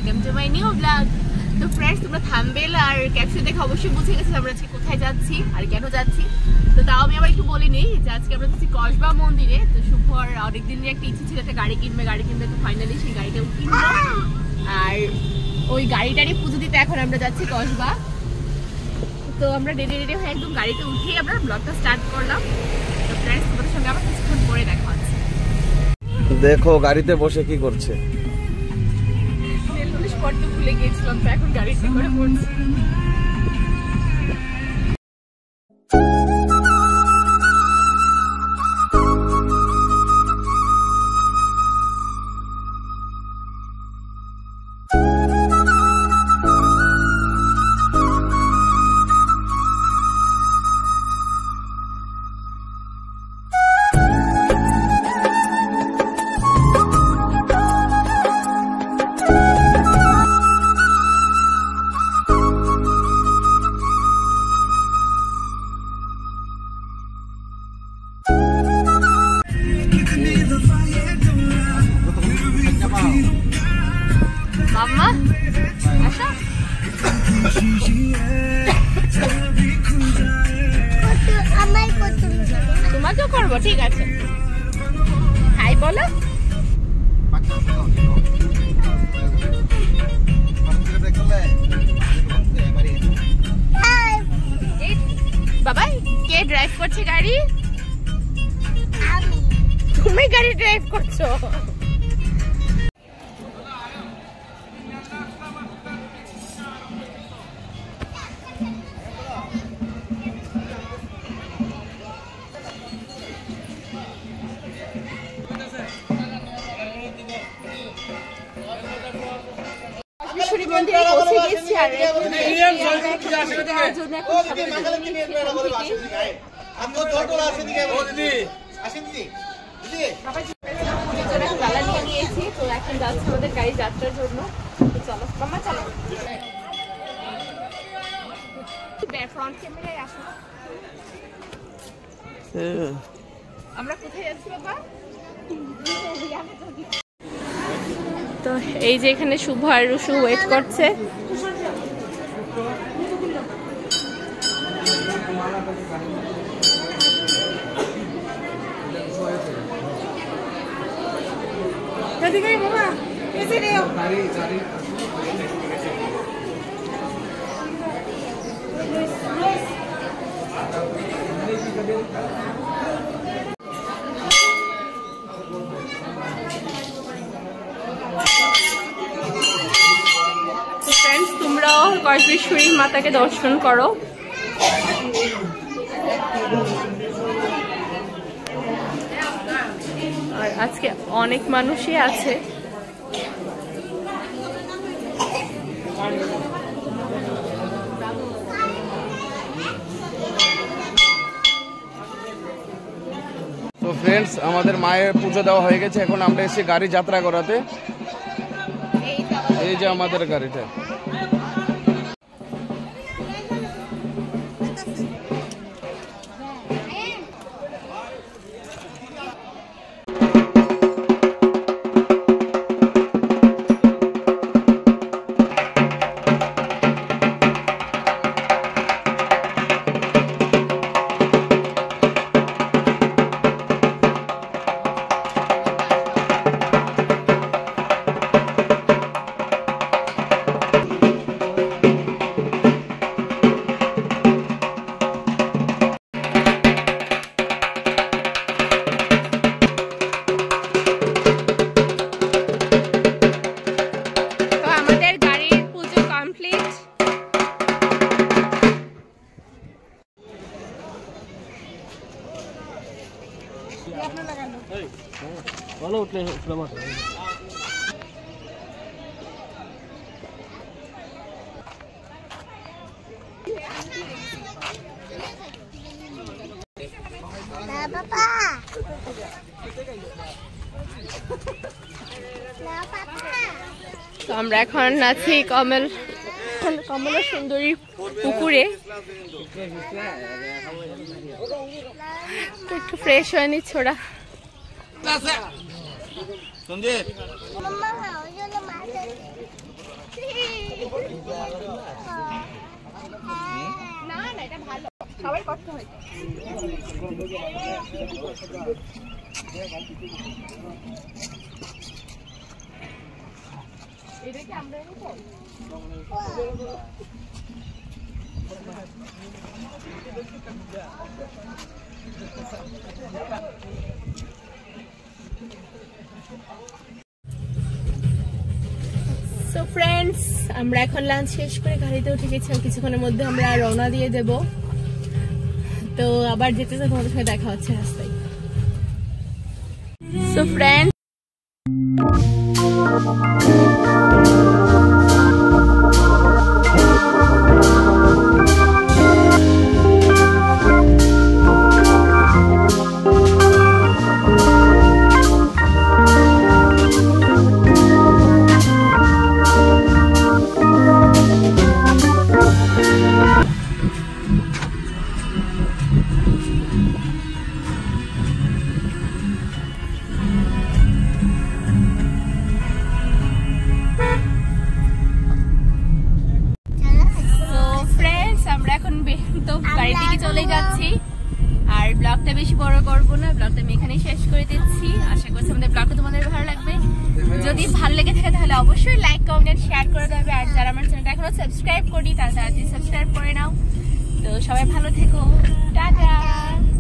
Welcome to my new blog. তো friends, তোমরা thumbnail আর ক্যাপশন দেখে অবশ্যই বুঝে গেছো আমরা আজকে কোথায় যাচ্ছি আর কেন যাচ্ছি। তো তাও আমি আবার একটু বলি নেই যে আজকে আমরা যাচ্ছি কসবা মন্দিরে। তো শুভর অনেকদিনের একটা ইচ্ছে ছিল একটা গাড়ি কিনবে, তো ফাইনালি সেই গাড়িটাও কিনবো। আর ওই গাড়িটারই পুজো দিতে এখন আমরা যাচ্ছি কসবা। তো আমরা রেডি হয়ে একদম গাড়িতে উঠেই আমরা ব্লগটা স্টার্ট করলাম। তো ফ্রেন্ডস, তোমাদের সঙ্গে আবার কিছুক্ষণ পরে দেখা হচ্ছে। দেখো গাড়িতে বসে কি করছে। নেল পলিশ করতে ভুলে গিয়েছিলাম, তো এখন গাড়িতে করে পড়ছি। মাম্মা আসো, তোমাকেও করবো, ঠিক আছে। হাই বলো। বাবাই, কে ড্রাইভ করছে গাড়ি? তুমি গাড়ি ড্রাইভ করছো? মন্দিরে পৌঁছে গেছি আর নিয়েছি। তো এখন যাচ্ছে আমাদের গাড়ি যাত্রার জন্য। চলো মামা, চলো। ফ্রন্ট ক্যামেরায় আসো। আমরা কোথায় যাচ্ছি বাবা? তো এই যে এখানে শুভ আর রুশু ওয়েট করছে। তোমরাও কসবেশ্বরী মাতাকে দর্শন করো। আর আজকে অনেক মানুষই আছে। তো ফ্রেন্ডস, আমাদের মায়ের পুজো দেওয়া হয়ে গেছে। এখন আমরা এসে গাড়ি যাত্রা করাতে। এই যে আমাদের গাড়িটা। ভালো উঠলে ফ্লেভার। তো আমরা এখন আছি কমলা সুন্দরী পুকুরে। একটু ফ্রেশ হয়ে নিচ্ছি ওরা। না না এটা ভালো, সবাই কষ্ট হয়। এটা কি আমরা সো ফ্রেন্ডস, আমরা এখন লাঞ্চ শেষ করে গাড়িতে উঠে গেছি, কিছুক্ষণের মধ্যে আমরা রওনা দিয়ে দেব। তো আবার যেতে যেতে তোমাদের সাথে দেখা হচ্ছে রাস্তায়। সো ফ্রেন্ডস, বাড়ির দিকে চলে যাচ্ছি। আর ব্লগটা বেশি বড় করবো না, ব্লগটা আমি এখানেই শেষ করে দিচ্ছি। আশা করছি আমাদের ব্লগটা তোমাদের ভালো লাগবে। যদি ভালো লেগে থাকে তাহলে অবশ্যই লাইক, কমেন্ট, শেয়ার করে দেবে। আর যারা আমার চ্যানেলটা এখনো সাবস্ক্রাইব করি তারা তাড়াতাড়ি সাবস্ক্রাইব করে নাও। তো সবাই ভালো থেকো, টাটা।